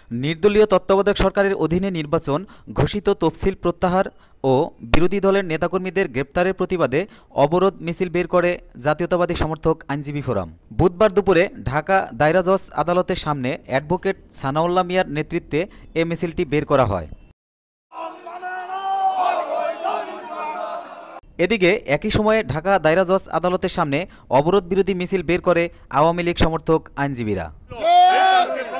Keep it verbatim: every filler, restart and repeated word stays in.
নির্দলীয় তত্ত্বাবধায়ক সরকারের অধীনে নির্বাচন ঘোষিত তফসিল প্রত্যাহার ও বিরোধী দলের নেতাকর্মীদের গ্রেপ্তারের প্রতিবাদে অবরোধ মিছিল বের করে জাতীয়তাবাদী সমর্থক আইনজীবী ফোরাম। বুধবার দুপুরে ঢাকা দায়রা জজ আদালতের সামনে অ্যাডভোকেট সানাউল্লাহ মিয়ার নেতৃত্বে এ মিছিলটি বের করা হয়। এদিকে একই সময়ে ঢাকা দায়রা জজ আদালতের সামনে অবরোধ বিরোধী মিছিল বের করে আওয়ামী লীগ সমর্থক আইনজীবীরা।